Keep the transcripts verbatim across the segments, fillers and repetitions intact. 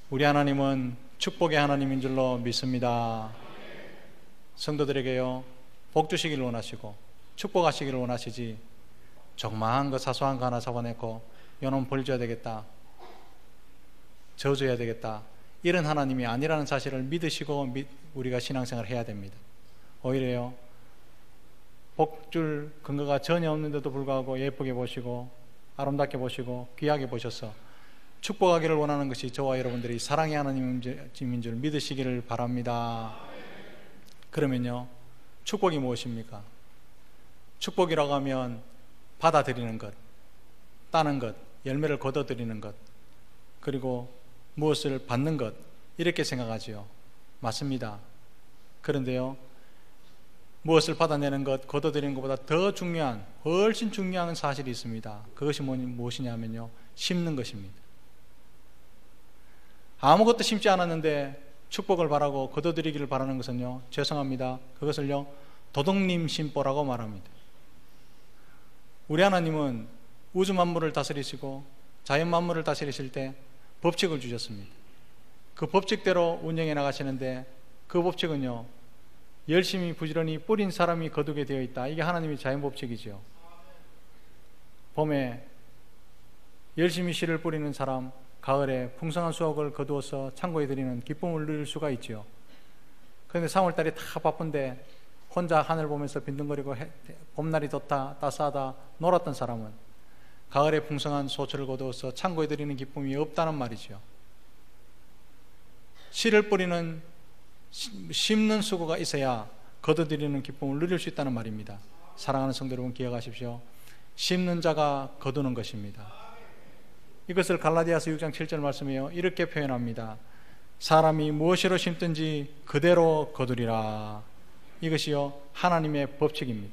우리 하나님은 축복의 하나님인 줄로 믿습니다. 성도들에게요, 복 주시기를 원하시고 축복하시기를 원하시지, 조그마한 거 사소한 거 하나 잡아내고 요놈 벌 줘야 되겠다, 저줘야 되겠다, 이런 하나님이 아니라는 사실을 믿으시고 우리가 신앙생활을 해야 됩니다. 오히려요, 복 줄 근거가 전혀 없는데도 불구하고 예쁘게 보시고 아름답게 보시고 귀하게 보셔서 축복하기를 원하는 것이 저와 여러분들이 사랑의 하나님인 줄 믿으시기를 바랍니다. 그러면요, 축복이 무엇입니까? 축복이라고 하면 받아들이는 것, 따는 것, 열매를 거둬들이는 것, 그리고 무엇을 받는 것, 이렇게 생각하지요. 맞습니다. 그런데요, 무엇을 받아내는 것, 거둬들이는 것보다 더 중요한, 훨씬 중요한 사실이 있습니다. 그것이 무엇이냐면요, 심는 것입니다. 아무것도 심지 않았는데 축복을 바라고 거둬들이기를 바라는 것은요, 죄송합니다, 그것을요 도둑님 심보라고 말합니다. 우리 하나님은 우주 만물을 다스리시고 자연 만물을 다스리실 때 법칙을 주셨습니다. 그 법칙대로 운영해 나가시는데, 그 법칙은요, 열심히 부지런히 뿌린 사람이 거두게 되어 있다. 이게 하나님의 자연 법칙이죠. 봄에 열심히 씨를 뿌리는 사람, 가을에 풍성한 수확을 거두어서 창고에 들이는 기쁨을 누릴 수가 있죠. 그런데 삼월달에 다 바쁜데 혼자 하늘 보면서 빈둥거리고 해, 봄날이 좋다, 따스하다 놀았던 사람은 가을에 풍성한 소출을 거두어서 창고에 들이는 기쁨이 없다는 말이죠. 씨를 뿌리는, 심는 수고가 있어야 거둬들이는 기쁨을 누릴 수 있다는 말입니다. 사랑하는 성도 여러분, 기억하십시오. 심는 자가 거두는 것입니다. 이것을 갈라디아서 육 장 칠 절 말씀이요, 이렇게 표현합니다. 사람이 무엇으로 심든지 그대로 거두리라. 이것이요, 하나님의 법칙입니다.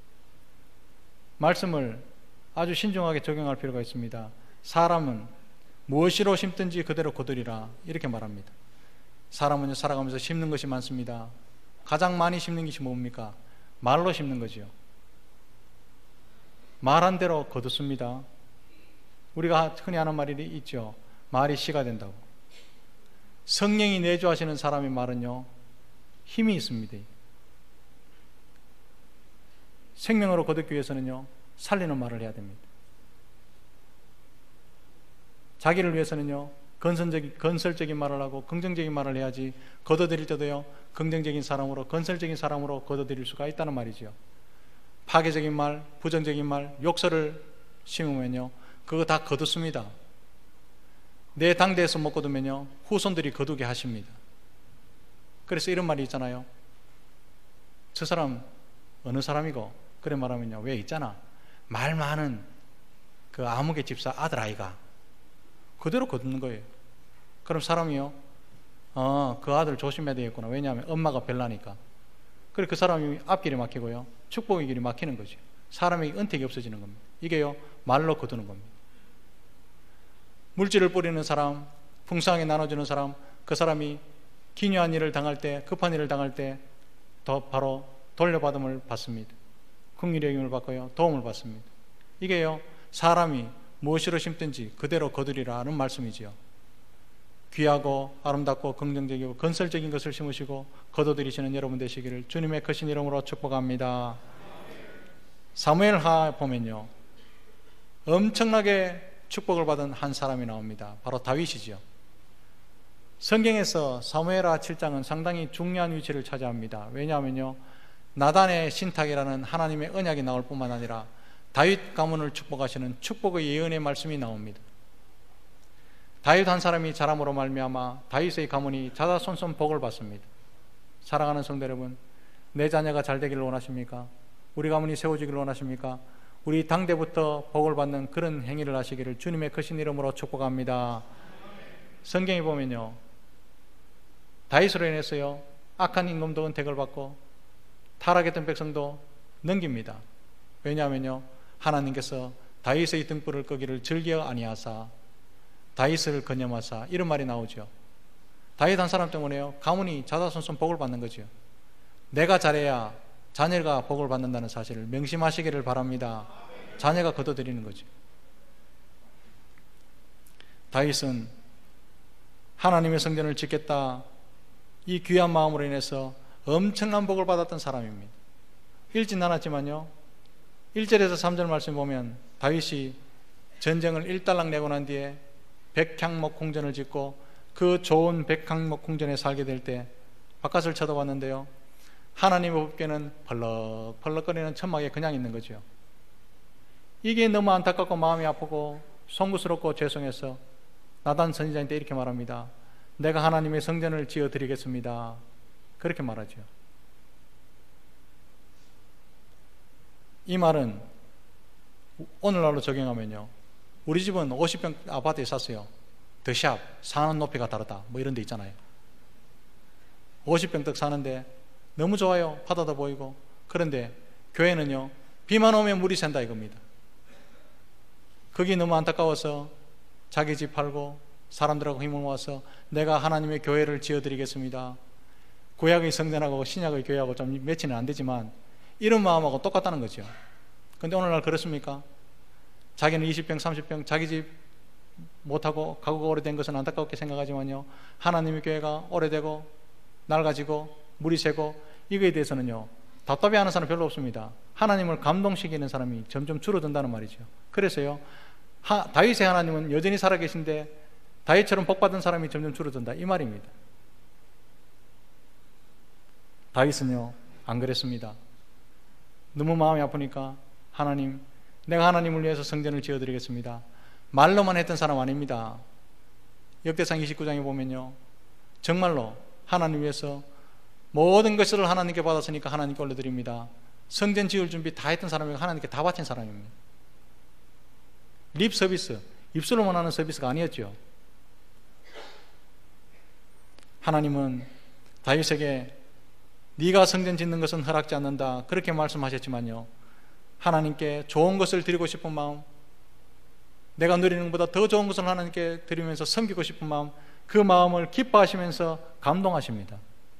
말씀을 아주 신중하게 적용할 필요가 있습니다. 사람은 무엇으로 심든지 그대로 거두리라, 이렇게 말합니다. 사람은 살아가면서 심는 것이 많습니다. 가장 많이 심는 것이 뭡니까? 말로 심는 거지요. 말한 대로 거두습니다. 우리가 흔히 하는 말이 있죠. 말이 씨가 된다고. 성령이 내주하시는 사람의 말은요, 힘이 있습니다. 생명으로 거두기 위해서는요, 살리는 말을 해야 됩니다. 자기를 위해서는요, 건설적인, 건설적인 말을 하고 긍정적인 말을 해야지, 거둬들일 때도요, 긍정적인 사람으로, 건설적인 사람으로 거둬들일 수가 있다는 말이죠. 파괴적인 말, 부정적인 말, 욕설을 심으면요, 그거 다 거두습니다. 내 당대에서 못 거두면요, 후손들이 거두게 하십니다. 그래서 이런 말이 있잖아요. 저 사람 어느 사람이고, 그래 말하면요, 왜 있잖아, 말 많은 그 아무개 집사 아들 아이가, 그대로 거두는 거예요. 그럼 사람이요, 어, 그 아들 조심해야 되겠구나. 왜냐하면 엄마가 별나니까. 그래 그 사람이 앞길이 막히고요, 축복의 길이 막히는 거죠. 사람에게 은택이 없어지는 겁니다. 이게요, 말로 거두는 겁니다. 물질을 뿌리는 사람, 풍성하게 나눠주는 사람, 그 사람이 기묘한 일을 당할 때, 급한 일을 당할 때 더 바로 돌려받음을 받습니다. 긍휼의 힘을 받고요, 도움을 받습니다. 이게요, 사람이 무엇으로 심든지 그대로 거두리라는 말씀이지요. 귀하고 아름답고 긍정적이고 건설적인 것을 심으시고 거둬들이시는 여러분 되시기를 주님의 크신 이름으로 축복합니다. 사무엘하 보면요, 엄청나게 축복을 받은 한 사람이 나옵니다. 바로 다윗이죠. 성경에서 사무엘하 칠 장은 상당히 중요한 위치를 차지합니다. 왜냐하면요, 나단의 신탁이라는 하나님의 언약이 나올 뿐만 아니라 다윗 가문을 축복하시는 축복의 예언의 말씀이 나옵니다. 다윗 한 사람이 자람으로 말미암아 다윗의 가문이 자자손손 복을 받습니다. 사랑하는 성도 여러분, 내 자녀가 잘 되기를 원하십니까? 우리 가문이 세워지기를 원하십니까? 우리 당대부터 복을 받는 그런 행위를 하시기를 주님의 크신 이름으로 축복합니다. 성경에 보면요, 다윗으로 인해서요, 악한 임금도 은택을 받고 타락했던 백성도 넘깁니다. 왜냐하면요, 하나님께서 다윗의 등불을 끄기를 즐겨 아니하사 다윗을 건념하사, 이런 말이 나오죠. 다윗 한 사람 때문에요, 가문이 자자손손 복을 받는 거죠. 내가 잘해야 자녀가 복을 받는다는 사실을 명심하시기를 바랍니다. 자녀가 거둬들이는 거죠. 다윗은 하나님의 성전을 짓겠다, 이 귀한 마음으로 인해서 엄청난 복을 받았던 사람입니다. 읽진 않았지만요, 일 절에서 삼 절 말씀 보면 다윗이 전쟁을 일단락 내고 난 뒤에 백향목 궁전을 짓고 그 좋은 백향목 궁전에 살게 될 때 바깥을 쳐다봤는데요, 하나님의 법궤는 펄럭펄럭거리는 천막에 그냥 있는 거죠. 이게 너무 안타깝고 마음이 아프고 송구스럽고 죄송해서 나단 선지자한테 이렇게 말합니다. 내가 하나님의 성전을 지어드리겠습니다. 그렇게 말하죠. 이 말은 오늘날로 적용하면요, 우리 집은 오십 평 아파트에 샀어요. 더샵, 사는 높이가 다르다, 뭐 이런 데 있잖아요. 오십 평 딱 사는데 너무 좋아요. 바다도 보이고. 그런데 교회는요, 비만 오면 물이 샌다 이겁니다. 그게 너무 안타까워서 자기 집 팔고 사람들하고 힘을 모아서 내가 하나님의 교회를 지어드리겠습니다. 구약의 성전하고 신약의 교회하고 좀 매치는 안 되지만 이런 마음하고 똑같다는 거죠. 근데 오늘날 그렇습니까? 자기는 이십 평, 삼십 평 자기 집 못하고 가구가 오래된 것은 안타깝게 생각하지만요, 하나님의 교회가 오래되고 낡아지고 물이 새고 이거에 대해서는요, 답답해하는 사람 별로 없습니다. 하나님을 감동시키는 사람이 점점 줄어든다는 말이죠. 그래서요, 하, 다윗의 하나님은 여전히 살아계신데 다윗처럼 복받은 사람이 점점 줄어든다 이 말입니다. 다윗은요 안 그랬습니다. 너무 마음이 아프니까 하나님, 내가 하나님을 위해서 성전을 지어드리겠습니다. 말로만 했던 사람 아닙니다. 역대상 이십구 장에 보면요, 정말로 하나님 위해서 모든 것을 하나님께 받았으니까 하나님께 올려드립니다. 성전 지을 준비 다 했던 사람이 하나님께 다 바친 사람입니다. 립 서비스, 입술로만 하는 서비스가 아니었죠. 하나님은 다윗에게 네가 성전 짓는 것은 허락지 않는다 그렇게 말씀하셨지만요, 하나님께 좋은 것을 드리고 싶은 마음, 내가 누리는 것보다 더 좋은 것을 하나님께 드리면서 섬기고 싶은 마음, 그 마음을 기뻐하시면서 감동하십니다.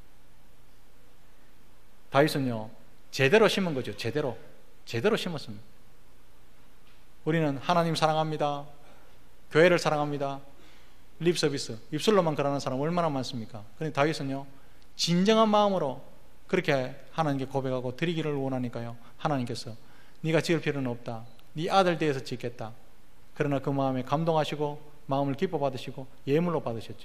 다윗은요 제대로 심은 거죠. 제대로 제대로 심었습니다. 우리는 하나님 사랑합니다, 교회를 사랑합니다, 립 서비스, 입술로만 그러는 사람 얼마나 많습니까? 그런데 다윗은요 진정한 마음으로 그렇게 하나님께 고백하고 드리기를 원하니까요, 하나님께서 네가 지을 필요는 없다, 네 아들 대해서 짓겠다. 그러나 그 마음에 감동하시고 마음을 기뻐 받으시고 예물로 받으셨죠.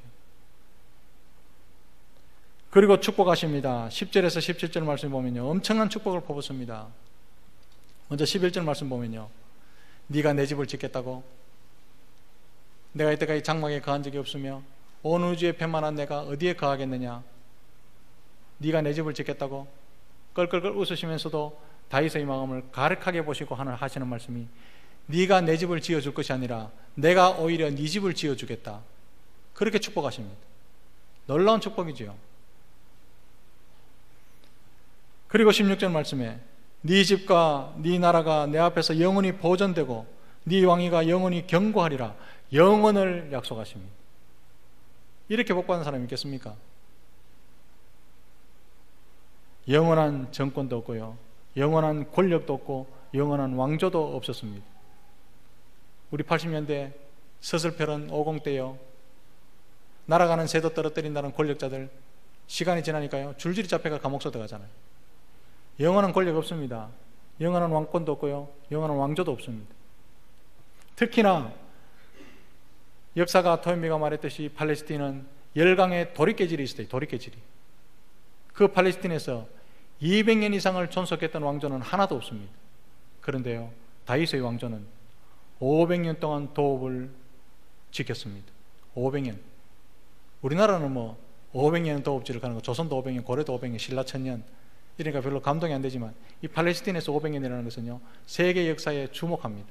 그리고 축복하십니다. 십 절에서 십칠 절 말씀 보면요, 엄청난 축복을 퍼붓습니다. 먼저 십일 절 말씀 보면요, 네가 내 집을 짓겠다고, 내가 이때까지 장막에 거한 적이 없으며 온 우주에 편만한 내가 어디에 거하겠느냐, 네가 내 집을 짓겠다고 껄껄껄 웃으시면서도 다윗의 마음을 가득하게 보시고 하시는 말씀이, 네가 내 집을 지어줄 것이 아니라 내가 오히려 네 집을 지어주겠다. 그렇게 축복하십니다. 놀라운 축복이지요. 그리고 십육 절 말씀에 네 집과 네 나라가 내 앞에서 영원히 보존되고 네 왕위가 영원히 견고하리라, 영원을 약속하십니다. 이렇게 복받는 사람이 있겠습니까? 영원한 정권도 없고요, 영원한 권력도 없고 영원한 왕조도 없었습니다. 우리 팔십 년대 서슬펴런 오십 대요, 날아가는 새도 떨어뜨린다는 권력자들 시간이 지나니까요 줄줄이 잡혀가 감옥서 들어가잖아요. 영원한 권력 없습니다. 영원한 왕권도 없고요, 영원한 왕조도 없습니다. 특히나 역사가 토요미가 말했듯이 팔레스틴은 열강의 도리깨질이 있어요. 도리깨질이. 그 팔레스틴에서 이백 년 이상을 존속했던 왕조는 하나도 없습니다. 그런데요 다윗의 왕조는 오백 년 동안 도읍을 지켰습니다. 오백 년. 우리나라는 뭐 오백 년 도읍질을 가는 거, 조선도 오백 년, 고려도 오백 년, 신라 천년, 이러니까 별로 감동이 안 되지만 이 팔레스틴에서 오백 년이라는 것은요 세계 역사에 주목합니다.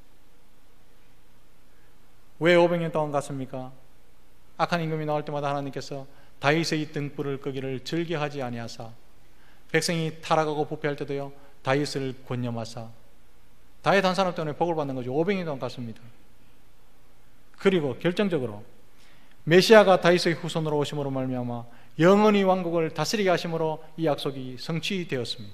왜 오백 년 동안 갔습니까? 악한 임금이 나올 때마다 하나님께서 다윗의 등불을 끄기를 즐겨하지 아니하사, 백성이 타락하고 부패할 때도요 다윗을 권념하사, 다윗 한 사람 때문에 복을 받는 거죠. 오백 년 동안 갔습니다. 그리고 결정적으로 메시아가 다윗의 후손으로 오심으로 말미암아 영원히 왕국을 다스리게 하심으로 이 약속이 성취되었습니다.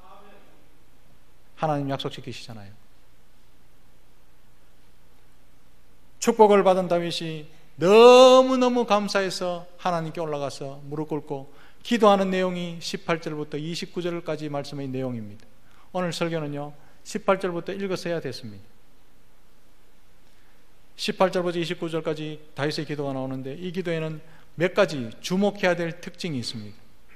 하나님 약속시키시잖아요. 축복을 받은 다윗이 너무너무 감사해서 하나님께 올라가서 무릎 꿇고 기도하는 내용이 십팔 절부터 이십구 절까지 말씀의 내용입니다. 오늘 설교는요 십팔 절부터 읽어서 해야 됐습니다. 십팔 절부터 이십구 절까지 다윗의 기도가 나오는데 이 기도에는 몇 가지 주목해야 될 특징이 있습니다.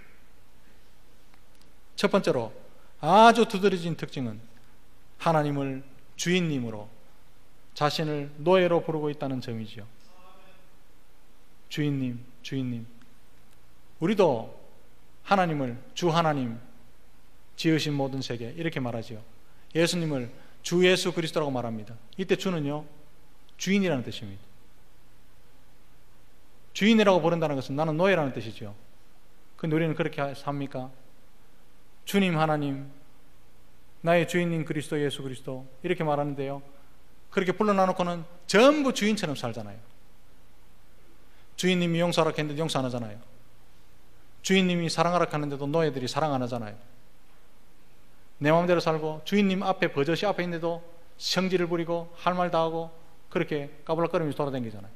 첫 번째로 아주 두드러진 특징은 하나님을 주인님으로 자신을 노예로 부르고 있다는 점이죠. 주인님, 주인님. 우리도 하나님을 주 하나님, 지으신 모든 세계 이렇게 말하지요. 예수님을 주 예수 그리스도라고 말합니다. 이때 주는요 주인이라는 뜻입니다. 주인이라고 부른다는 것은 나는 노예라는 뜻이죠. 근데 우리는 그렇게 삽니까? 주님 하나님, 나의 주인님 그리스도 예수 그리스도 이렇게 말하는데요, 그렇게 불러놔놓고는 전부 주인처럼 살잖아요. 주인님이 용서하라 했는데 용서 안 하잖아요. 주인님이 사랑하라 하는데도 노예들이 사랑 안 하잖아요. 내 마음대로 살고 주인님 앞에 버젓이 앞에 있는데도 성질을 부리고 할 말 다 하고 그렇게 까불락거리면서 돌아다니잖아요.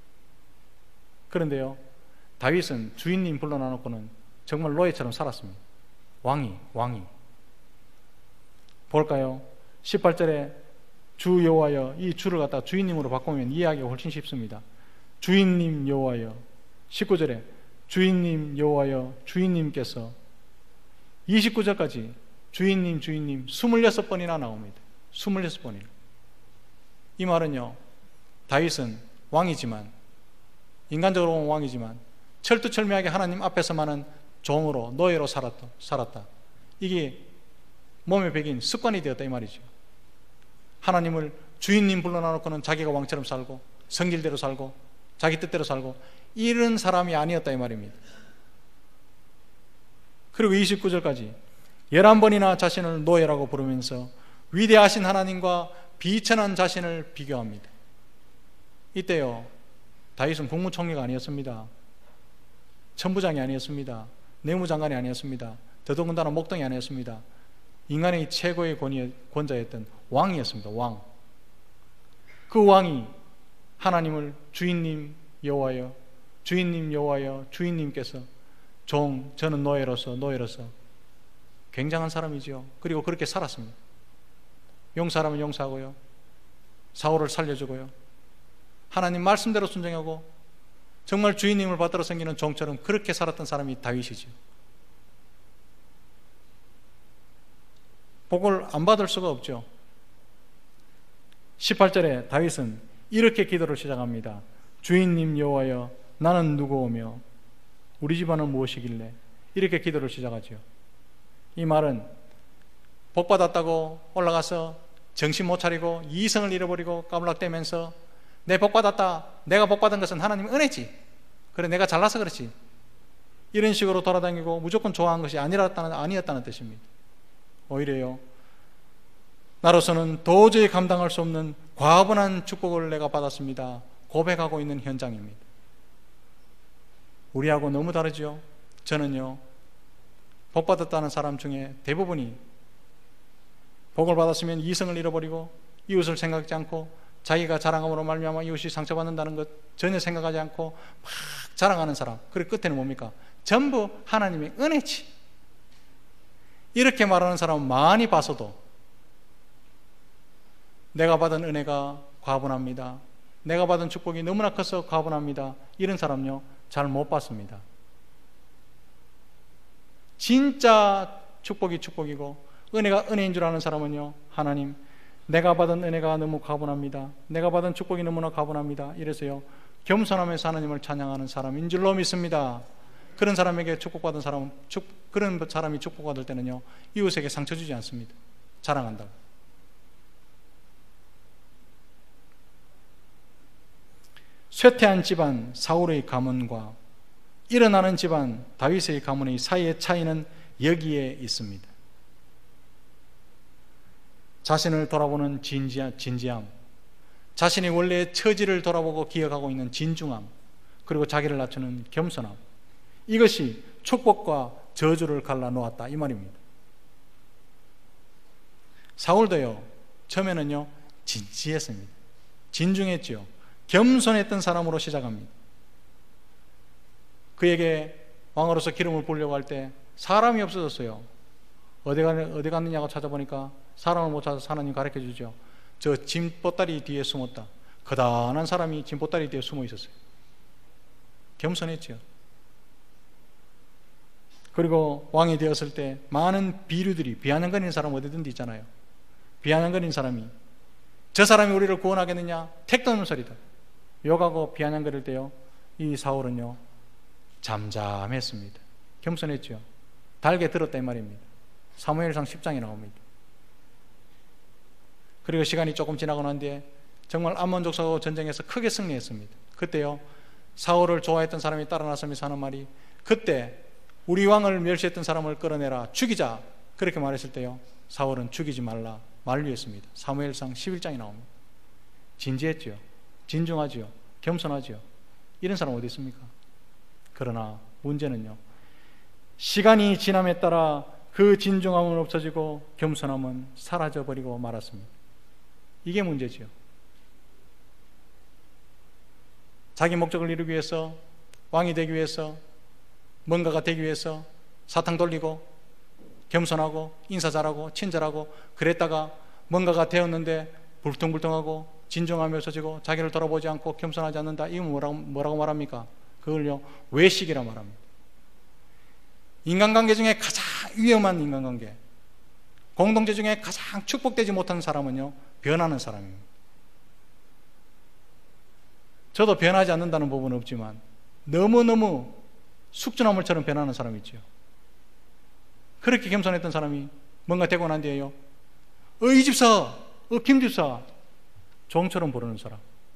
그런데요 다윗은 주인님 불러놔놓고는 정말 노예처럼 살았습니다. 왕이 왕이 볼까요? 십팔 절에 주 여호와여, 이 주를 갖다가 주인님으로 바꾸면 이해하기가 훨씬 쉽습니다. 주인님 여호와여. 십구 절에 주인님 여호와여, 주인님께서. 이십구 절까지 주인님 주인님 이십육 번이나 나옵니다. 이십육 번이나. 이 말은요 다윗은 왕이지만, 인간적으로 보면 왕이지만 철두철미하게 하나님 앞에서만은 종으로 노예로 살았다, 살았다. 이게 몸에 배긴 습관이 되었다 이 말이죠. 하나님을 주인님 불러놔놓고는 자기가 왕처럼 살고 성질대로 살고 자기 뜻대로 살고 이런 사람이 아니었다 이 말입니다. 그리고 이십구 절까지 열한 번이나 자신을 노예라고 부르면서 위대하신 하나님과 비천한 자신을 비교합니다. 이때요 다윗은 국무총리가 아니었습니다. 천부장이 아니었습니다. 내무장관이 아니었습니다. 더더군다나 목동이 아니었습니다. 인간의 최고의 권위, 권자였던 왕이었습니다. 왕. 그 왕이 하나님을 주인님 여호와여, 주인님 여호와여, 주인님께서 종, 저는 노예로서 노예로서. 굉장한 사람이죠. 그리고 그렇게 살았습니다. 용서하라면 용서하고요, 사울을 살려주고요, 하나님 말씀대로 순종하고 정말 주인님을 받들어 섬기는 종처럼 그렇게 살았던 사람이 다윗이죠. 복을 안 받을 수가 없죠. 십팔 절에 다윗은 이렇게 기도를 시작합니다. 주인님 여호와여, 나는 누구오며 우리 집안은 무엇이길래. 이렇게 기도를 시작하죠. 이 말은 복받았다고 올라가서 정신 못 차리고 이성을 잃어버리고 까불락대면서 내 복받았다, 내가 복받은 것은 하나님 은혜지, 그래 내가 잘나서 그렇지, 이런 식으로 돌아다니고 무조건 좋아한 것이 아니었다는, 아니었다는 뜻입니다. 오히려요 나로서는 도저히 감당할 수 없는 과분한 축복을 내가 받았습니다 고백하고 있는 현장입니다. 우리하고 너무 다르죠. 저는요 복받았다는 사람 중에 대부분이 복을 받았으면 이성을 잃어버리고 이웃을 생각하지 않고 자기가 자랑함으로 말미암아 이웃이 상처받는다는 것 전혀 생각하지 않고 막 자랑하는 사람, 그리고 끝에는 뭡니까? 전부 하나님의 은혜지, 이렇게 말하는 사람은 많이 봐서도 내가 받은 은혜가 과분합니다, 내가 받은 축복이 너무나 커서 과분합니다, 이런 사람요 잘 못 봤습니다. 진짜 축복이 축복이고 은혜가 은혜인 줄 아는 사람은요, 하나님 내가 받은 은혜가 너무 과분합니다, 내가 받은 축복이 너무나 과분합니다, 이래서요 겸손하면서 하나님을 찬양하는 사람인 줄로 믿습니다. 그런 사람에게 축복받은 사람은 축, 그런 사람이 축복받을 때는요 이웃에게 상처 주지 않습니다. 자랑한다고. 쇠퇴한 집안 사울의 가문과 일어나는 집안 다윗의 가문의 사이의 차이는 여기에 있습니다. 자신을 돌아보는 진지함, 진지함, 자신의 원래의 처지를 돌아보고 기억하고 있는 진중함, 그리고 자기를 낮추는 겸손함, 이것이 축복과 저주를 갈라놓았다 이 말입니다. 사울도요 처음에는요 진지했습니다. 진중했죠. 겸손했던 사람으로 시작합니다. 그에게 왕으로서 기름을 부으려고 할 때 사람이 없어졌어요. 어디, 가, 어디 갔느냐고 찾아보니까 사람을 못 찾아서 하나님 가르쳐 주죠. 저 짐보따리 뒤에 숨었다. 거단한 사람이 짐보따리 뒤에 숨어 있었어요. 겸손했죠. 그리고 왕이 되었을 때 많은 비류들이, 비아냥거리는 사람 어디든지 있잖아요. 비아냥거리는 사람이, 저 사람이 우리를 구원하겠느냐? 택도 없는 소리다. 욕하고 비아냥거릴 때요, 이 사울은요 잠잠했습니다. 겸손했죠. 달게 들었다 이 말입니다. 사무엘상 십 장에 나옵니다. 그리고 시간이 조금 지나고 난 뒤에 정말 암몬 족속하고 전쟁에서 크게 승리했습니다. 그때요 사울을 좋아했던 사람이 따라 나서면서 하는 말이, 그때 우리 왕을 멸시했던 사람을 끌어내라, 죽이자, 그렇게 말했을 때요 사울은 죽이지 말라 만류했습니다. 사무엘상 십일 장에 나옵니다. 진지했죠. 진중하죠. 겸손하죠. 이런 사람 어디 있습니까? 그러나 문제는요, 시간이 지남에 따라 그 진중함은 없어지고 겸손함은 사라져버리고 말았습니다. 이게 문제지요. 자기 목적을 이루기 위해서, 왕이 되기 위해서, 뭔가가 되기 위해서 사탕 돌리고 겸손하고 인사 잘하고 친절하고 그랬다가 뭔가가 되었는데 불퉁불퉁하고 진중함이 없어지고 자기를 돌아보지 않고 겸손하지 않는다. 이건 뭐라고, 뭐라고 말합니까? 그걸요 외식이라 말합니다. 인간관계 중에 가장 위험한 인간관계, 공동체 중에 가장 축복되지 못한 사람은요 변하는 사람입니다. 저도 변하지 않는다는 부분은 없지만 너무너무 숙주나물처럼 변하는 사람이 있죠. 그렇게 겸손했던 사람이 뭔가 되고 난 뒤에요 어 이 집사, 어 김 집사 종처럼 부르는 사람.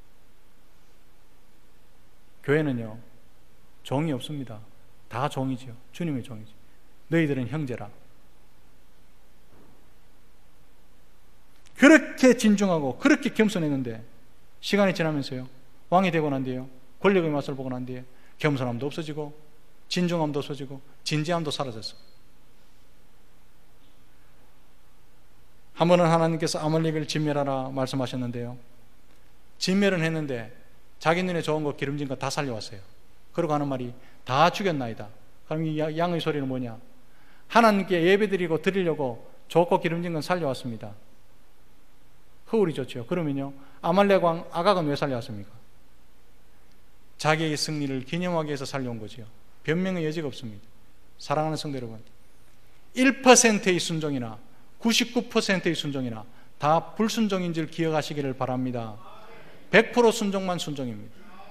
교회는요 종이 없습니다. 다 종이죠. 주님의 종이죠. 너희들은 형제라. 그렇게 진중하고 그렇게 겸손했는데 시간이 지나면서요 왕이 되고 난 뒤에요 권력의 맛을 보고 난 뒤에 겸손함도 없어지고 진중함도 없어지고 진지함도 사라졌어요. 한 번은 하나님께서 아말렉을 진멸하라 말씀하셨는데요 진멸은 했는데 자기 눈에 좋은 거 기름진 거 다 살려왔어요. 그러고 하는 말이 다 죽였나이다. 그럼 이 양의 소리는 뭐냐? 하나님께 예배드리고 드리려고 좋고 기름진 건 살려왔습니다. 허울이 좋죠. 그러면요 아말렉 왕 아각은 왜 살려왔습니까? 자기의 승리를 기념하기 위해서 살려온 거죠. 변명의 여지가 없습니다. 사랑하는 성도 여러분, 일 퍼센트의 순종이나 구십구 퍼센트의 순종이나 다 불순종인 줄 기억하시기를 바랍니다. 백 퍼센트 순종만 순종입니다.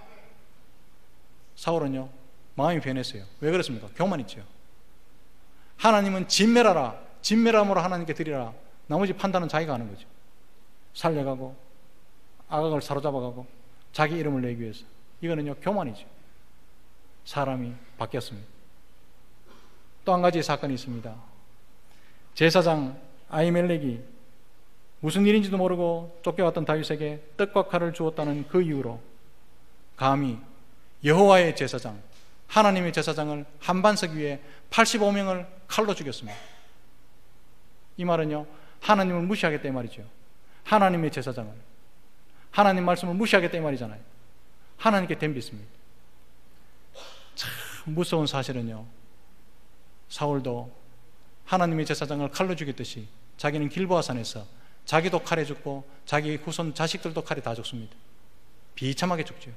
사울은요 마음이 변했어요. 왜 그렇습니까? 교만 있죠. 하나님은 진멸하라, 진멸함으로 하나님께 드리라. 나머지 판단은 자기가 하는 거죠. 살려가고 아각을 사로잡아가고 자기 이름을 내기 위해서. 이거는요 교만이죠. 사람이 바뀌었습니다. 또 한 가지 사건이 있습니다. 제사장 아히멜렉이 무슨 일인지도 모르고 쫓겨왔던 다윗에게 떡과 칼을 주었다는 그 이유로 감히 여호와의 제사장, 하나님의 제사장을 한반석 위에 팔십오 명을 칼로 죽였습니다. 이 말은요 하나님을 무시하겠다 이 말이죠. 하나님의 제사장을, 하나님 말씀을 무시하겠다 이 말이잖아요. 하나님께 덤볐습니다. 참 무서운 사실은요 사울도 하나님의 제사장을 칼로 죽였듯이 자기는 길보아산에서 자기도 칼에 죽고 자기 후손 자식들도 칼에 다 죽습니다. 비참하게 죽죠.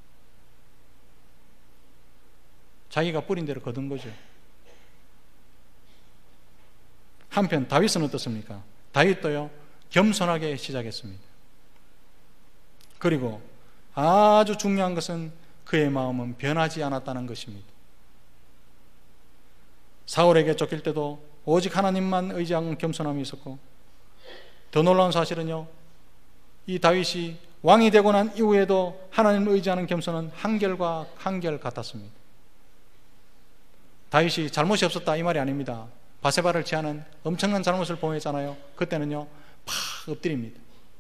자기가 뿌린 대로 거둔 거죠. 한편 다윗은 어떻습니까? 다윗도요 겸손하게 시작했습니다. 그리고 아주 중요한 것은 그의 마음은 변하지 않았다는 것입니다. 사울에게 쫓길 때도 오직 하나님만 의지한 겸손함이 있었고, 더 놀라운 사실은요 이 다윗이 왕이 되고 난 이후에도 하나님을 의지하는 겸손은 한결과 한결 같았습니다. 다윗이 잘못이 없었다 이 말이 아닙니다. 바세바를 취하는 엄청난 잘못을 범했잖아요. 그때는요 팍 엎드립니다.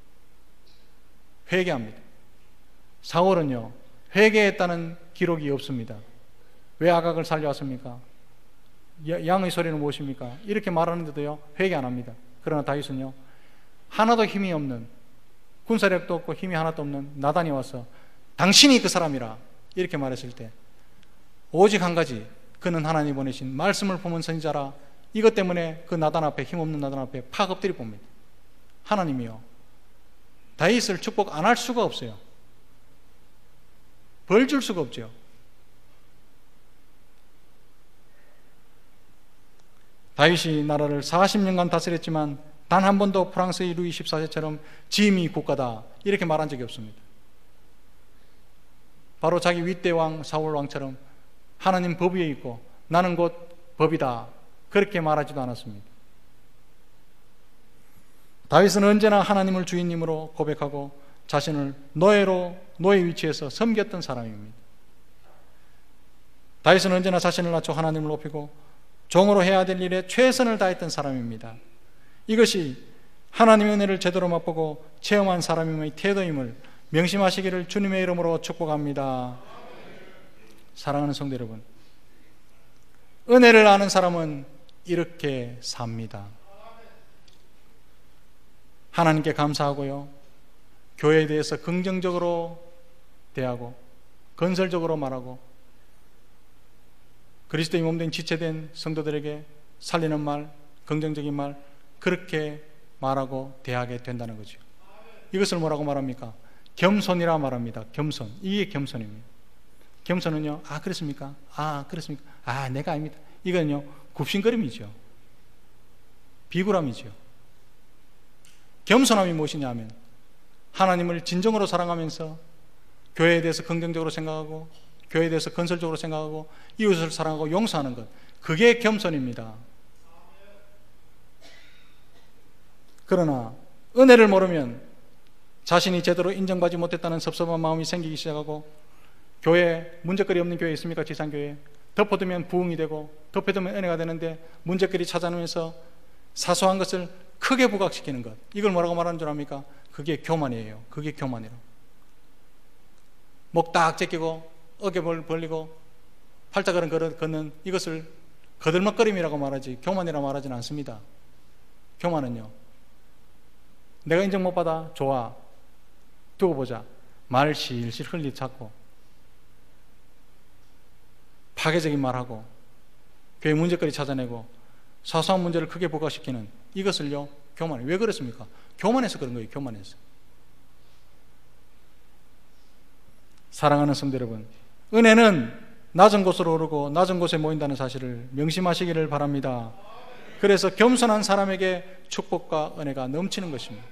회개합니다. 사울은요 회개했다는 기록이 없습니다. 왜 아각을 살려왔습니까? 양의 소리는 무엇입니까? 이렇게 말하는데도요 회개 안 합니다. 그러나 다윗은요 하나도 힘이 없는, 군사력도 없고 힘이 하나도 없는 나단이 와서 당신이 그 사람이라 이렇게 말했을 때 오직 한 가지, 그는 하나님이 보내신 말씀을 품은 선지자라. 이것 때문에 그 나단 앞에, 힘없는 나단 앞에 팍 엎드려 봅니다. 하나님이요, 다윗을 축복 안 할 수가 없어요. 벌 줄 수가 없죠. 다윗이 나라를 사십 년간 다스렸지만 단 한 번도 프랑스의 루이 십사 세처럼 짐이 국가다 이렇게 말한 적이 없습니다. 바로 자기 윗대 왕 사울 왕처럼 하나님 법 위에 있고 나는 곧 법이다 그렇게 말하지도 않았습니다. 다윗은 언제나 하나님을 주인님으로 고백하고 자신을 노예로 노예 위치에서 섬겼던 사람입니다. 다윗은 언제나 자신을 낮춰 하나님을 높이고 종으로 해야 될 일에 최선을 다했던 사람입니다. 이것이 하나님의 은혜를 제대로 맛보고 체험한 사람임의 태도임을 명심하시기를 주님의 이름으로 축복합니다. 사랑하는 성도 여러분, 은혜를 아는 사람은 이렇게 삽니다. 하나님께 감사하고요, 교회에 대해서 긍정적으로 대하고 건설적으로 말하고 그리스도의 몸된 지체된 성도들에게 살리는 말, 긍정적인 말, 그렇게 말하고 대하게 된다는 거죠. 이것을 뭐라고 말합니까? 겸손이라 말합니다. 겸손. 이게 겸손입니다. 겸손은요, 아 그렇습니까? 아 그렇습니까? 아 내가 아닙니다. 이건요 굽신거림이죠. 비굴함이죠. 겸손함이 무엇이냐 하면 하나님을 진정으로 사랑하면서 교회에 대해서 긍정적으로 생각하고 교회에 대해서 건설적으로 생각하고 이웃을 사랑하고 용서하는 것, 그게 겸손입니다. 그러나 은혜를 모르면 자신이 제대로 인정받지 못했다는 섭섭한 마음이 생기기 시작하고, 교회 문제거리 없는 교회 있습니까? 지상교회 덮어두면 부흥이 되고 덮어두면 은혜가 되는데 문제거리 찾아내면서 사소한 것을 크게 부각시키는 것, 이걸 뭐라고 말하는 줄 압니까? 그게 교만이에요. 그게 교만이라. 목 딱 제끼고 어깨 벌리고 팔자걸음 걷는 이것을 거들먹거림이라고 말하지 교만이라고 말하지는 않습니다. 교만은요, 내가 인정 못 받아? 좋아, 두고 보자. 말 실실 흘리 찾고 파괴적인 말하고 교회 문제거리 찾아내고 사소한 문제를 크게 부각시키는 이것을요 교만이에요. 왜 그렇습니까? 교만해서 그런 거예요. 교만해서. 사랑하는 성도 여러분, 은혜는 낮은 곳으로 오르고 낮은 곳에 모인다는 사실을 명심하시기를 바랍니다. 그래서 겸손한 사람에게 축복과 은혜가 넘치는 것입니다.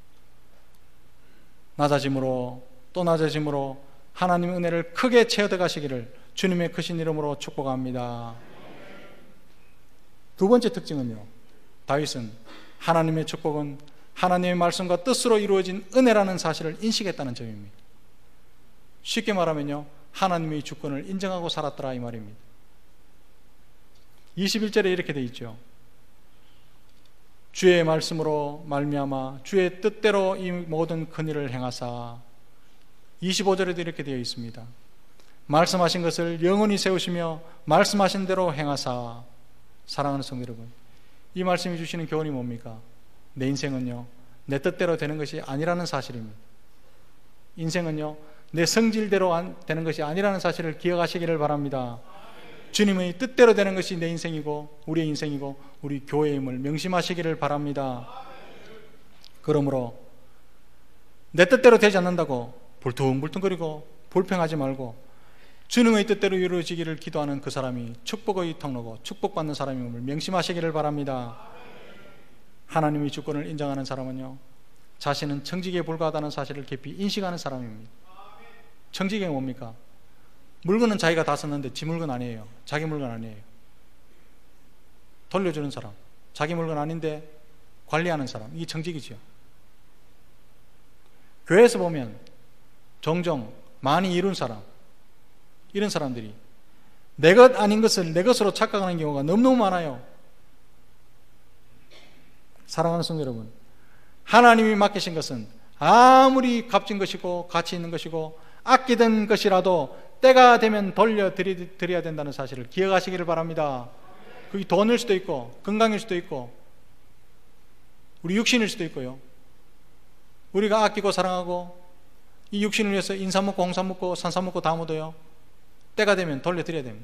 낮아짐으로 또 낮아짐으로 하나님의 은혜를 크게 채워져 가시기를 주님의 크신 이름으로 축복합니다. 두 번째 특징은요, 다윗은 하나님의 축복은 하나님의 말씀과 뜻으로 이루어진 은혜라는 사실을 인식했다는 점입니다. 쉽게 말하면요, 하나님의 주권을 인정하고 살았더라 이 말입니다. 이십일 절에 이렇게 되어 있죠. 주의 말씀으로 말미암아 주의 뜻대로 이 모든 큰 일을 행하사. 이십오 절에도 이렇게 되어 있습니다. 말씀하신 것을 영원히 세우시며 말씀하신 대로 행하사. 사랑하는 성도 여러분, 이 말씀이 주시는 교훈이 뭡니까? 내 인생은요 내 뜻대로 되는 것이 아니라는 사실입니다. 인생은요 내 성질대로 되는 것이 아니라는 사실을 기억하시기를 바랍니다. 주님의 뜻대로 되는 것이 내 인생이고 우리의 인생이고 우리 교회임을 명심하시기를 바랍니다. 그러므로 내 뜻대로 되지 않는다고 불퉁불퉁거리고 불평하지 말고 주님의 뜻대로 이루어지기를 기도하는 그 사람이 축복의 통로고 축복받는 사람임을 명심하시기를 바랍니다. 하나님의 주권을 인정하는 사람은요 자신은 청지기에 불과하다는 사실을 깊이 인식하는 사람입니다. 청지기가 뭡니까? 물건은 자기가 다 썼는데 지 물건 아니에요. 자기 물건 아니에요. 돌려주는 사람, 자기 물건 아닌데 관리하는 사람, 이게 청지기지요. 교회에서 보면 종종 많이 이룬 사람, 이런 사람들이 내 것 아닌 것을 내 것으로 착각하는 경우가 너무너무 많아요. 사랑하는 성도 여러분, 하나님이 맡기신 것은 아무리 값진 것이고 가치 있는 것이고 아끼던 것이라도 때가 되면 돌려드려야 된다는 사실을 기억하시기를 바랍니다. 그게 돈일 수도 있고 건강일 수도 있고 우리 육신일 수도 있고요. 우리가 아끼고 사랑하고 이 육신을 위해서 인삼 먹고 홍삼 먹고 산삼 먹고 다 먹어도요, 때가 되면 돌려드려야 됩니다.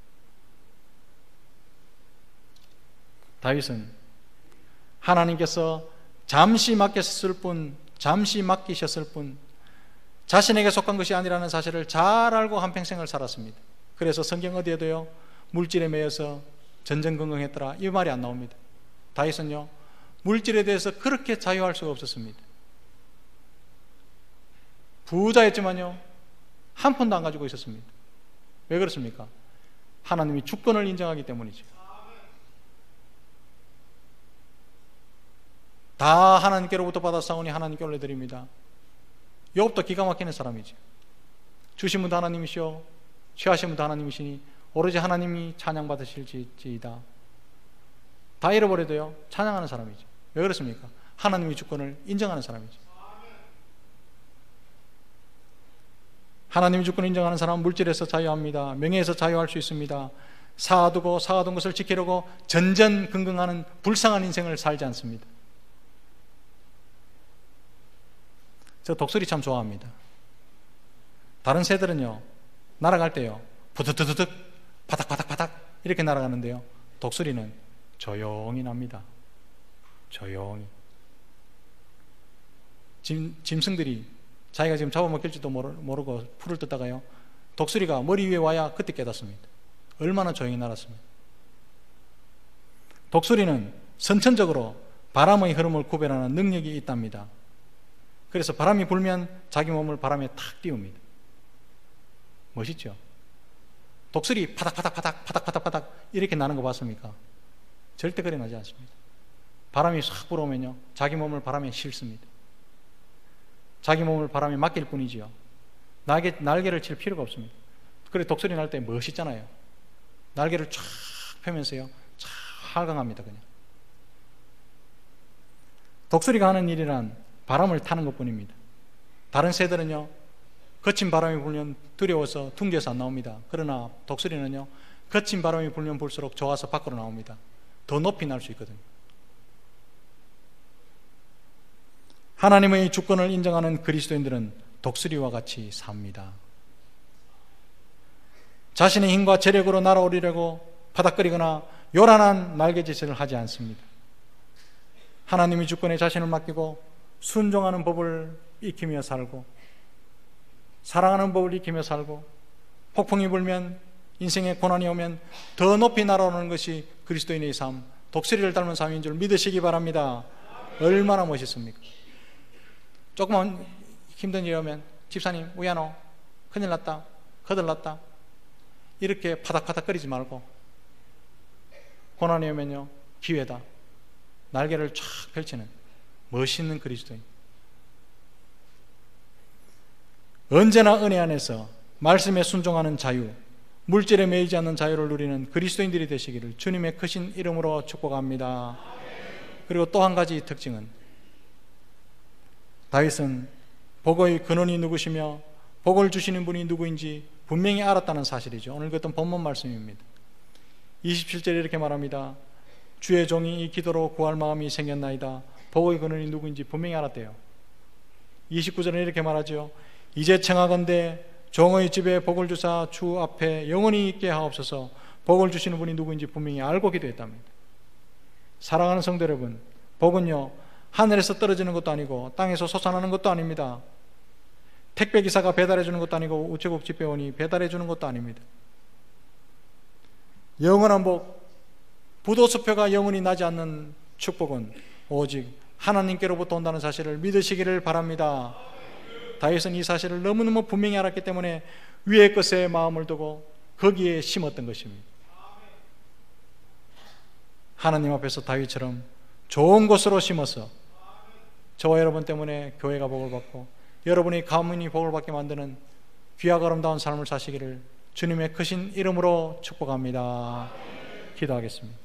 다윗은 하나님께서 잠시 맡겼을 뿐, 잠시 맡기셨을 뿐 자신에게 속한 것이 아니라는 사실을 잘 알고 한평생을 살았습니다. 그래서 성경 어디에도요, 물질에 매여서 전전긍긍했더라 이 말이 안 나옵니다. 다윗은요, 물질에 대해서 그렇게 자유할 수가 없었습니다. 부자였지만요, 한 푼도 안 가지고 있었습니다. 왜 그렇습니까? 하나님이 주권을 인정하기 때문이죠. 다 하나님께로부터 받았사오니 하나님께 올려드립니다. 욥도 기가 막히는 사람이죠. 주신 분도 하나님이시오, 취하신 분도 하나님이시니 오로지 하나님이 찬양받으실지이다. 다 잃어버려도요, 찬양하는 사람이죠. 왜 그렇습니까? 하나님의 주권을 인정하는 사람이죠. 하나님의 주권을 인정하는 사람은 물질에서 자유합니다. 명예에서 자유할 수 있습니다. 사두고 사둔 것을 지키려고 전전긍긍하는 불쌍한 인생을 살지 않습니다. 저 독수리 참 좋아합니다. 다른 새들은요, 날아갈 때요, 부드드드득 바닥바닥바닥 이렇게 날아가는데요, 독수리는 조용히 납니다. 조용히. 짐, 짐승들이 자기가 지금 잡아먹힐지도 모르고 풀을 뜯다가요, 독수리가 머리 위에 와야 그때 깨닫습니다. 얼마나 조용히 날았습니다. 독수리는 선천적으로 바람의 흐름을 구별하는 능력이 있답니다. 그래서 바람이 불면 자기 몸을 바람에 탁 띄웁니다. 멋있죠? 독수리 파닥파닥파닥 파닥파닥파닥 이렇게 나는 거 봤습니까? 절대 그래 나지 않습니다. 바람이 싹 불어오면요, 자기 몸을 바람에 싣습니다. 자기 몸을 바람에 맡길 뿐이지요. 날개, 날개를 칠 필요가 없습니다. 그래 독수리 날 때 멋있잖아요. 날개를 쫙 펴면서요, 쫙 활강합니다. 그냥 독수리가 하는 일이란 바람을 타는 것 뿐입니다. 다른 새들은요, 거친 바람이 불면 두려워서 둥지에서 안 나옵니다. 그러나 독수리는요, 거친 바람이 불면 불수록 좋아서 밖으로 나옵니다. 더 높이 날 수 있거든요. 하나님의 주권을 인정하는 그리스도인들은 독수리와 같이 삽니다. 자신의 힘과 재력으로 날아오르려고 바닥거리거나 요란한 날개짓을 하지 않습니다. 하나님의 주권에 자신을 맡기고 순종하는 법을 익히며 살고, 사랑하는 법을 익히며 살고, 폭풍이 불면, 인생에 고난이 오면 더 높이 날아오르는 것이 그리스도인의 삶, 독수리를 닮은 삶인 줄 믿으시기 바랍니다. 얼마나 멋있습니까? 조금만 힘든 일이 오면 집사님 우야노 큰일 났다, 거들났다 이렇게 파닥파닥 거리지 말고, 고난이 오면요, 기회다, 날개를 쫙 펼치는 멋있는 그리스도인. 언제나 은혜 안에서 말씀에 순종하는 자유, 물질에 매이지 않는 자유를 누리는 그리스도인들이 되시기를 주님의 크신 이름으로 축복합니다. 그리고 또 한 가지 특징은, 다윗은 복의 근원이 누구시며 복을 주시는 분이 누구인지 분명히 알았다는 사실이죠. 오늘 그랬던 본문 말씀입니다. 이십칠 절에 이렇게 말합니다. 주의 종이 이 기도로 구할 마음이 생겼나이다. 복의 근원이 누구인지 분명히 알았대요. 이십구 절에 이렇게 말하죠. 이제 청하건대 종의 집에 복을 주사 주 앞에 영원히 있게 하옵소서. 복을 주시는 분이 누구인지 분명히 알고 기도했답니다. 사랑하는 성도 여러분, 복은요, 하늘에서 떨어지는 것도 아니고 땅에서 솟아나는 것도 아닙니다. 택배기사가 배달해 주는 것도 아니고 우체국 집배원이 배달해 주는 것도 아닙니다. 영원한 복, 부도수표가 영원히 나지 않는 축복은 오직 하나님께로부터 온다는 사실을 믿으시기를 바랍니다. 다윗은 이 사실을 너무너무 분명히 알았기 때문에 위의 것에 마음을 두고 거기에 심었던 것입니다. 하나님 앞에서 다윗처럼 좋은 곳으로 심어서 저와 여러분 때문에 교회가 복을 받고 여러분이 가문이 복을 받게 만드는 귀하고 아름다운 삶을 사시기를 주님의 크신 이름으로 축복합니다. 기도하겠습니다.